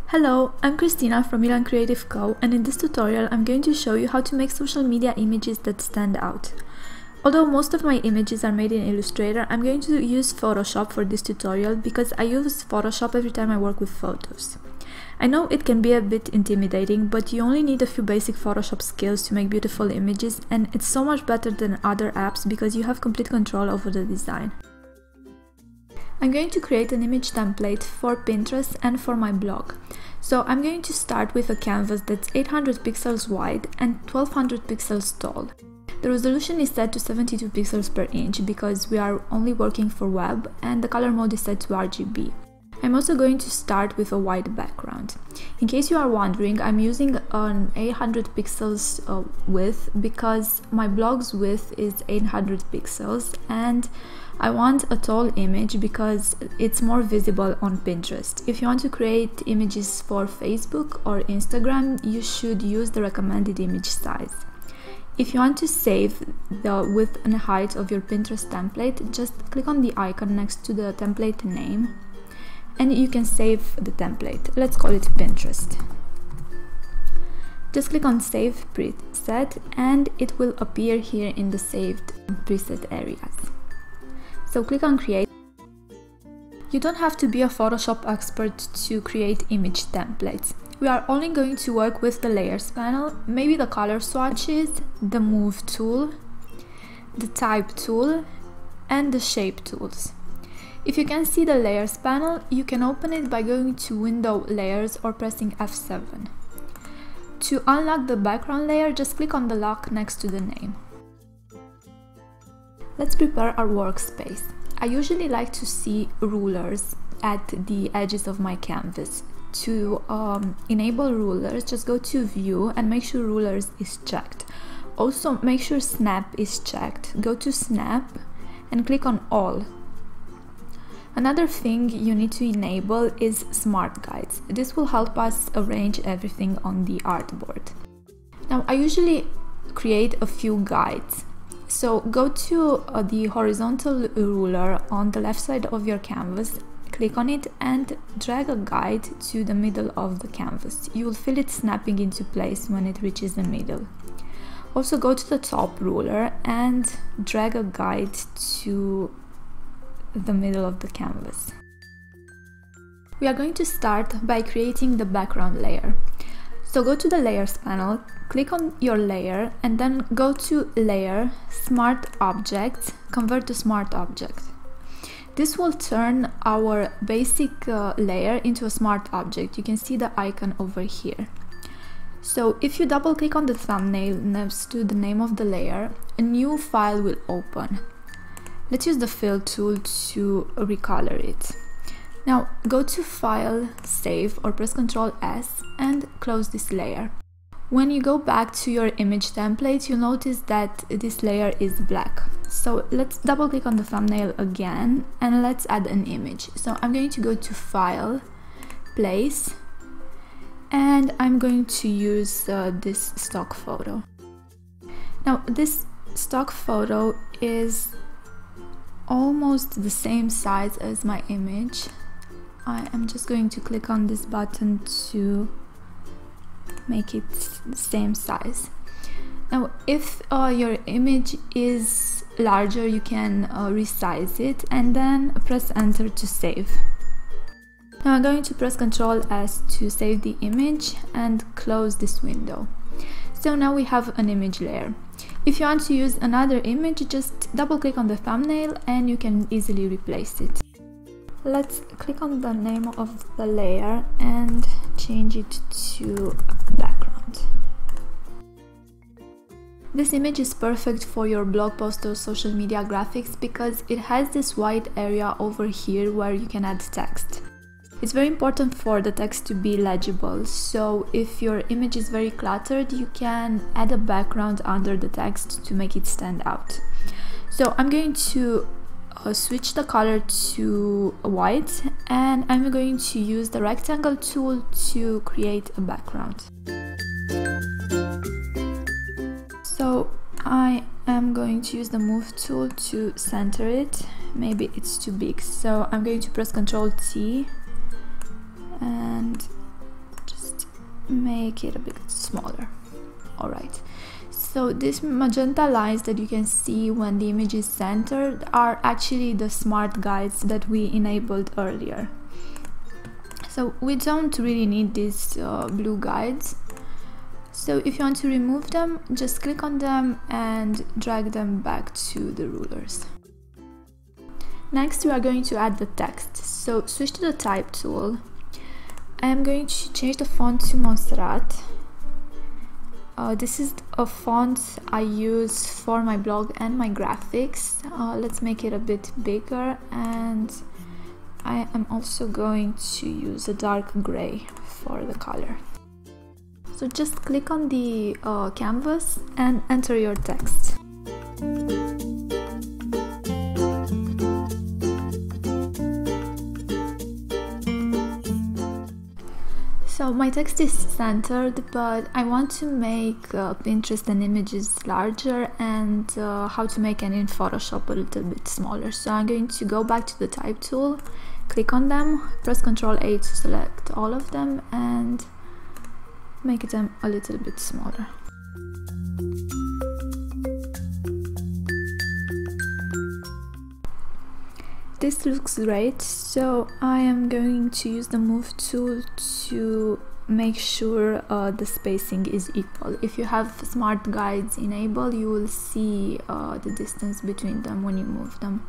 Hello, I'm Christina from Milan Creative Co, and in this tutorial I'm going to show you how to make social media images that stand out. Although most of my images are made in Illustrator, I'm going to use Photoshop for this tutorial because I use Photoshop every time I work with photos. I know it can be a bit intimidating, but you only need a few basic Photoshop skills to make beautiful images, and it's so much better than other apps because you have complete control over the design. I'm going to create an image template for Pinterest and for my blog. So I'm going to start with a canvas that's 800 pixels wide and 1200 pixels tall. The resolution is set to 72 pixels per inch because we are only working for web, and the color mode is set to RGB. I'm also going to start with a white background. In case you are wondering, I'm using an 800 pixels width because my blog's width is 800 pixels and I want a tall image because it's more visible on Pinterest. If you want to create images for Facebook or Instagram, you should use the recommended image size. If you want to save the width and height of your Pinterest template, just click on the icon next to the template name and you can save the template. Let's call it Pinterest. Just click on Save Preset and it will appear here in the saved preset areas. So click on Create. You don't have to be a Photoshop expert to create image templates. We are only going to work with the Layers panel, maybe the color swatches, the Move tool, the Type tool, and the Shape tools. If you can see the Layers panel, you can open it by going to Window Layers or pressing F7. To unlock the background layer, just click on the lock next to the name. Let's prepare our workspace. I usually like to see rulers at the edges of my canvas. To enable rulers, just go to View and make sure Rulers is checked. Also, make sure Snap is checked. Go to Snap and click on All. Another thing you need to enable is Smart Guides. This will help us arrange everything on the artboard. Now, I usually create a few guides. So go to the horizontal ruler on the left side of your canvas, click on it and drag a guide to the middle of the canvas. You will feel it snapping into place when it reaches the middle. Also go to the top ruler and drag a guide to the middle of the canvas. We are going to start by creating the background layer. So go to the Layers panel, click on your layer and then go to Layer, Smart Object, Convert to Smart Object. This will turn our basic layer into a smart object. You can see the icon over here. So if you double click on the thumbnail next to the name of the layer, a new file will open. Let's use the Fill tool to recolor it. Now go to File, Save or press Ctrl S and close this layer. When you go back to your image template, you'll notice that this layer is black. So let's double click on the thumbnail again and let's add an image. So I'm going to go to File, Place, and I'm going to use this stock photo. Now this stock photo is almost the same size as my image. I am just going to click on this button to make it the same size. Now if your image is larger, you can resize it and then press enter to save. Now I'm going to press Ctrl S to save the image and close this window. So now we have an image layer. If you want to use another image, just double click on the thumbnail and you can easily replace it. Let's click on the name of the layer and change it to background. This image is perfect for your blog post or social media graphics because it has this white area over here where you can add text. It's very important for the text to be legible, so if your image is very cluttered, you can add a background under the text to make it stand out. So I'm going to switch the color to white and I'm going to use the rectangle tool to create a background. So I am going to use the Move tool to center it. Maybe it's too big, so I'm going to press Ctrl T and make it a bit smaller. Alright, so these magenta lines that you can see when the image is centered are actually the smart guides that we enabled earlier. So we don't really need these blue guides. So if you want to remove them, just click on them and drag them back to the rulers. Next, we are going to add the text. So switch to the type tool. I am going to change the font to monserrate. This is a font I use for my blog and my graphics. Let's make it a bit bigger, and I am also going to use a dark gray for the color. So just click on the canvas and enter your text. So my text is centered, but I want to make Pinterest and images larger, and how to make it in Photoshop a little bit smaller. So I'm going to go back to the type tool, click on them, press Ctrl+A to select all of them and make them a little bit smaller. This looks great, so I am going to use the move tool to make sure the spacing is equal. If you have smart guides enabled, you will see the distance between them when you move them.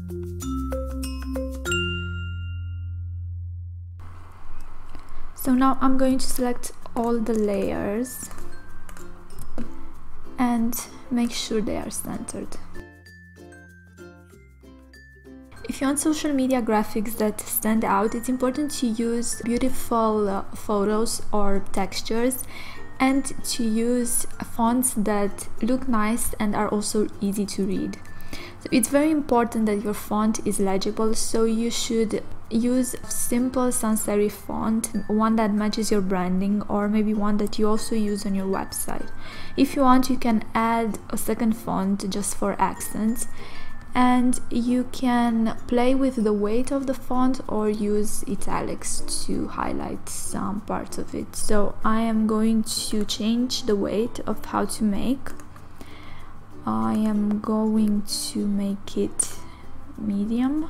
So now I'm going to select all the layers and make sure they are centered. If you want social media graphics that stand out, it's important to use beautiful photos or textures, and to use fonts that look nice and are also easy to read. So it's very important that your font is legible, so you should use simple sans serif font, one that matches your branding, or maybe one that you also use on your website. If you want, you can add a second font just for accents, and you can play with the weight of the font or use italics to highlight some parts of it. So I am going to change the weight of how to make. I am going to make it medium,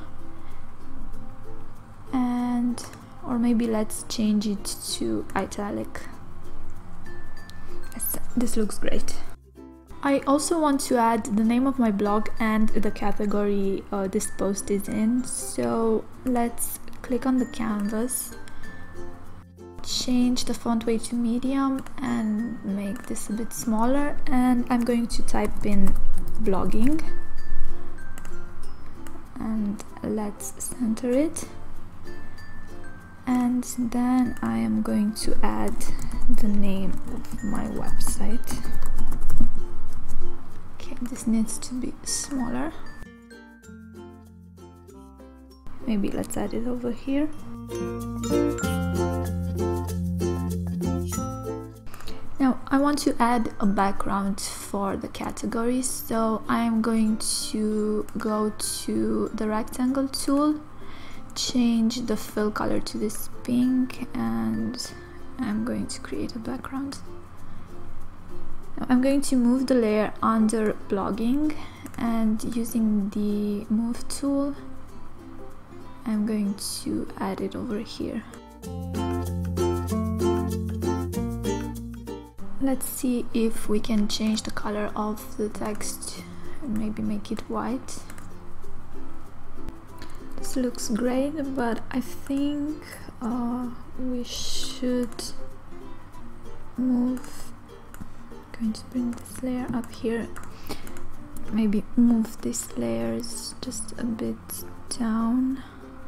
and or maybe let's change it to italic. Yes, this looks great. I also want to add the name of my blog and the category this post is in. So let's click on the canvas, change the font weight to medium and make this a bit smaller, and I'm going to type in blogging and let's center it, and then I am going to add the name of my website. This needs to be smaller. Maybe let's add it over here. Now I want to add a background for the category, so I'm going to go to the rectangle tool, change the fill color to this pink, and I'm going to create a background. I'm going to move the layer under blogging, and using the move tool I'm going to add it over here. Let's see if we can change the color of the text and maybe make it white. This looks great, but I think we should move. Going to bring this layer up here, maybe move these layers just a bit down.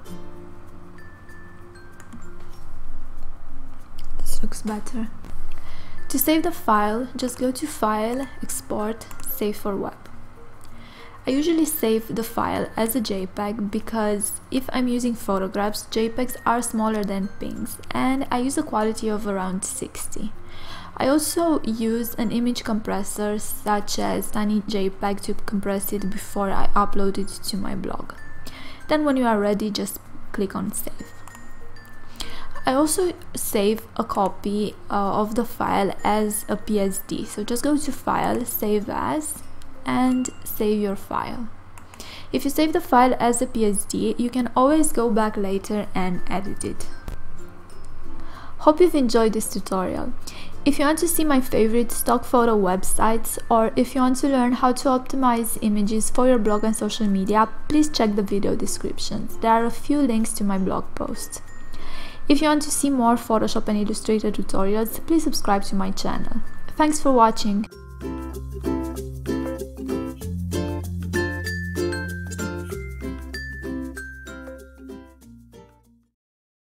This looks better. To save the file, just go to File, Export, Save for Web. I usually save the file as a JPEG because if I'm using photographs, JPEGs are smaller than PNGs, and I use a quality of around 60. I also use an image compressor such as Tiny JPEG to compress it before I upload it to my blog. Then when you are ready, just click on Save. I also save a copy of the file as a PSD. So just go to File, Save As, and save your file. If you save the file as a PSD, you can always go back later and edit it. Hope you've enjoyed this tutorial. If you want to see my favorite stock photo websites, or if you want to learn how to optimize images for your blog and social media, please check the video descriptions. There are a few links to my blog posts. If you want to see more Photoshop and Illustrator tutorials, please subscribe to my channel. Thanks for watching.